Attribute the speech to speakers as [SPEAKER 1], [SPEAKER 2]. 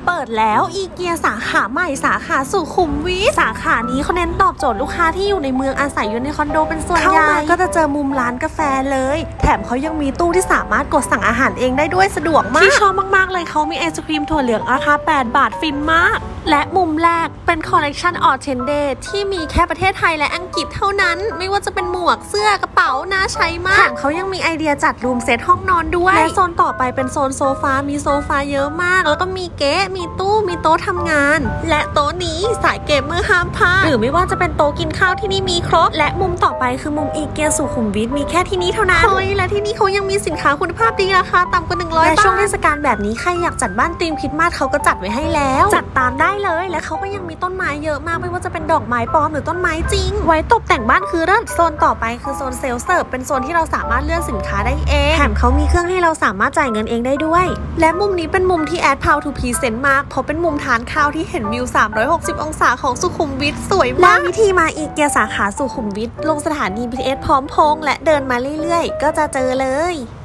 [SPEAKER 1] เปิดแล้วอีเกียสาขาใหม่สาขาสุขุมวิทสาขานี้เขาเน้นตอบโจทย์ลูกค้าที่อยู่ในเมืองอาศัยอยู่ในคอนโดเป็นส่วนใหญ่เข้ามาก็จะเจอมุมร้านกาแฟเลยแถมเขายังมีตู้ที่สามารถกดสั่งอาหารเองได้ด้วยสะดวกมากที่ชอบมากๆเลยเขามีไอศครีมถั่วเหลืองราคา8 บาทฟินมากและมุมแรกเป็นคอลเลกชันออเทนเดย์ที่มีแค่ประเทศไทยและอังกฤษเท่านั้นไม่ว่าจะเป็นหมวกเสื้อกระเป๋าน่าใช้มากแถมเขายังมีไอเดียจัดรูมเซตห้องนอนด้วยและโซนต่อไปเป็นโซนโซฟามีโซฟาเยอะมากแล้วก็มีเก๊ะมีตู้มีโต๊ะทำงานและโต๊ะนี้สายเกมเมอร์ห้ามพลาดหรือไม่ว่าจะเป็นโต๊ะกินข้าวที่นี่มีครบและมุมต่อไปคือมุมอีเกียสุขุมวิทมีแค่ที่นี่เท่านั้นและที่นี่เขายังมีสินค้าคุณภาพดีราคาต่ำกว่า100 บาทและช่วงเทศกาลแบบนี้ใครอยากจัดบ้านธีมคริสต์มาสเขาก็จัดไว้ให้แล้วจัดตามได้เลยและเขาก็ยังมีต้นไม้เยอะมากไม่ว่าจะเป็นดอกไม้ปลอมหรือต้นไม้จริงไว้ตกแต่งบ้านคือเลิศโซนต่อไปคือโซนเซลล์เสิร์ฟเป็นโซนที่เราสามารถเลือกสินค้าได้เองแถมเขามีเครื่องให้เราสามารถจ่ายเงินเองได้ด้วยและมุมนี้เป็นมุมที่แอดพาวทูพรีเซนต์มากเพราะเป็นมุมทานข้าวที่เห็นวิว360 องศาของสุขุมวิทสวยมากและวิธีมาอีเกียสาขาสุขุมวิทลงสถานี BTS พร้อมพงษ์และเดินมาเรื่อยๆก็จะเจอเลย